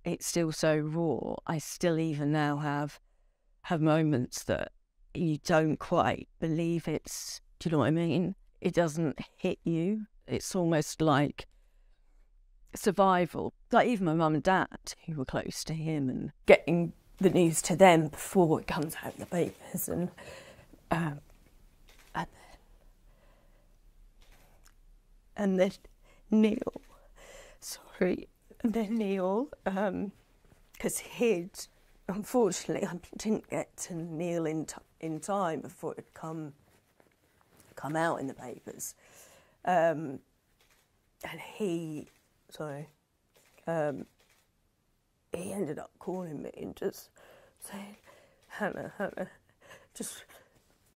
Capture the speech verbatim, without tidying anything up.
it's still so raw. I still even now have have moments that you don't quite believe it's, do you know what I mean? It doesn't hit you. It's almost like survival. Like even my mum and dad, who were close to him, and getting the news to them before it comes out in the papers, and um, and then, and then Neil, sorry, and then Neil, um, because he'd, unfortunately, I didn't get to Neil in t- in time before it had come come out in the papers, um, and he, sorry, um, he ended up calling me and just saying, Hannah, Hannah, just